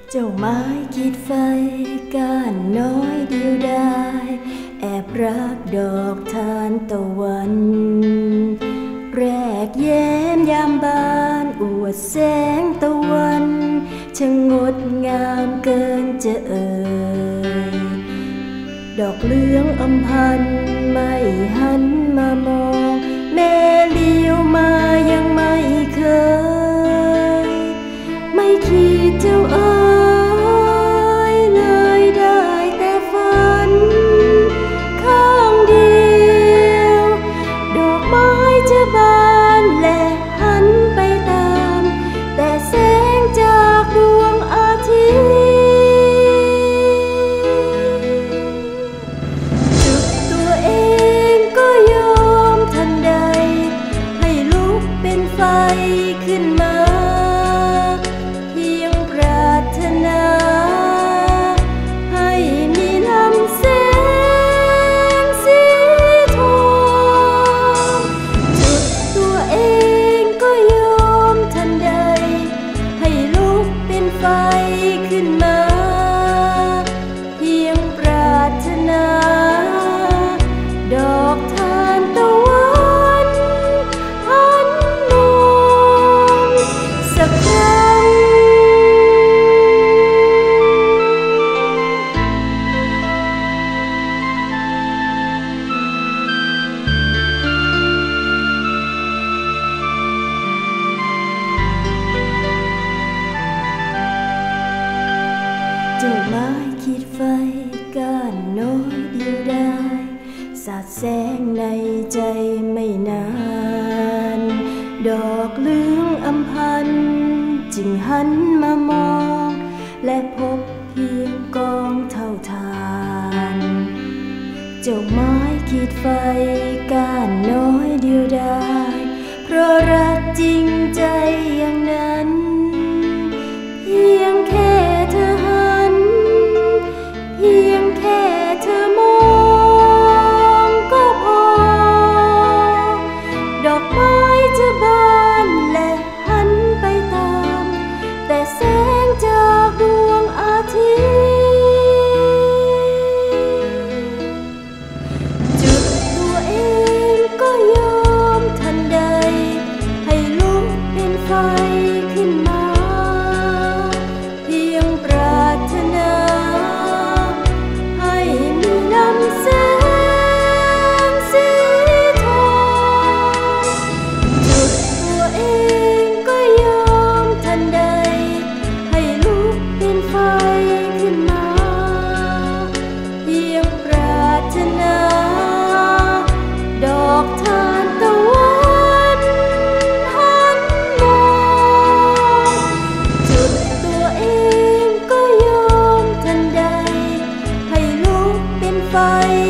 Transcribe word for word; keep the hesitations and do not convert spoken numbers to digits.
เจ้าไม้ขีดไฟก้านน้อยเดียวดายแอบรักดอกทานตะวันแรกแย้มยามบานอวดแสงตะวันช่างงดงามเกินจะเอ่ยดอกเหลืองอำพันไม่หันมามองแม่เลี้ยวมายังไม่เคยไม่คิดเจ้าเอ๋ยเลยได้แต่ฝันข้างเดียวดอกไม้จะบานและหันไปตามแต่แสงจากดวงอาทิตย์จุดตัวเองก็ยอมทันใดให้ลุกเป็นไฟขึ้นมาเพียงปรารถนาให้มีลำแสงสีทองจุดตัวเองก็ยอมทันใดให้ลุกเป็นไฟขึ้นมาเพียงปรารถนาดอกทานตะวันหันมองสักครั้งเจ้าไม้ขีดไฟก้านน้อยเดียวดายสาดแสงในใจไม่นานดอกเหลืองอำพันจึงหันมามองและพบเพียงกองเท่าฐานเจ้าไม้ขีดไฟก้านน้อยเดียวดายเพราะรักจริงใจอย่างนั้นเพียงแค่เธอหันเพียงแค่เธอมองก็พอดอกไม้จะบานและหันไปตามแต่แสงจากดวงอาทิตย์จุดตัวเองก็ยอมทันใดให้ลุกเป็นไฟขึ้นมาเพียงปรารถนาให้มีลำแสงสีทองจุดตัวเองก็ยอมทันใดให้ลุกเป็นไฟขึ้นมาเพียงปรารถนาดอกทานตะวันหันมองจุดตัวเองก็ยอมทันใดให้ลุกเป็นไฟ